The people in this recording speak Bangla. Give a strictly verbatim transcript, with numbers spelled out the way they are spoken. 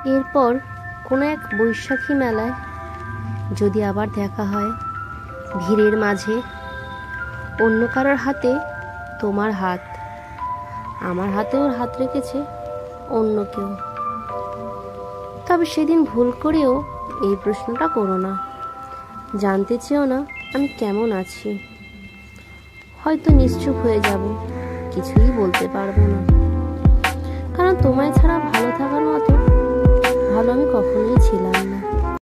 এরপর কোনো এক বৈশাখী মেলায় যদি আবার দেখা হয়, ভিড়ের মাঝে অন্য কারোর হাতে তোমার হাত, আমার হাতে ওর হাত রেখেছে অন্য কেউ, তবে সেদিন ভুল করেও এই প্রশ্নটা করো না। জানতে চেও না আমি কেমন আছি। হয়তো নিশ্চুপ হয়ে যাব, কিছুই বলতে পারবো না, কারণ তোমায় ছাড়া ভালো থাকার মতো ভালো আমি কখনোই ছিলাম না।